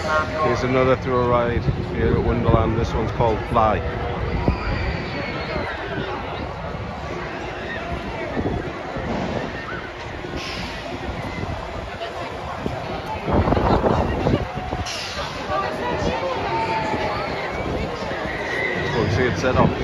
Here's another thrill ride here at Wonderland. This one's called Fly. Go and see it set up.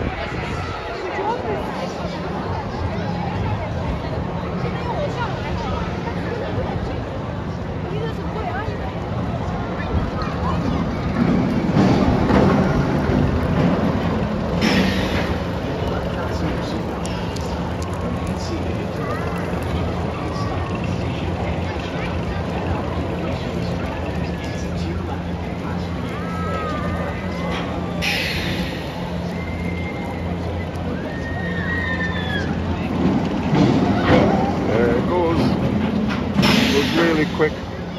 Really quick.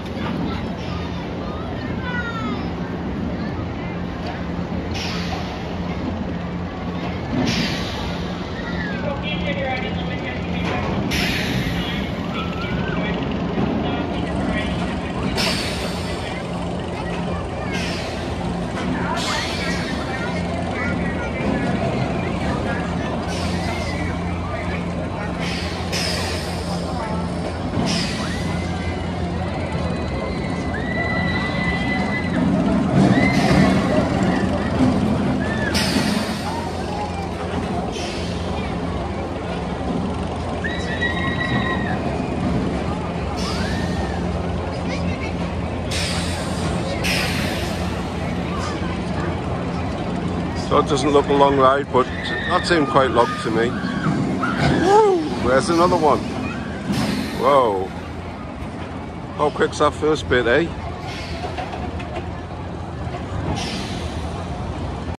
So it doesn't look a long ride, but that seemed quite long to me. Woo! There's another one. Whoa. How quick's that first bit, eh?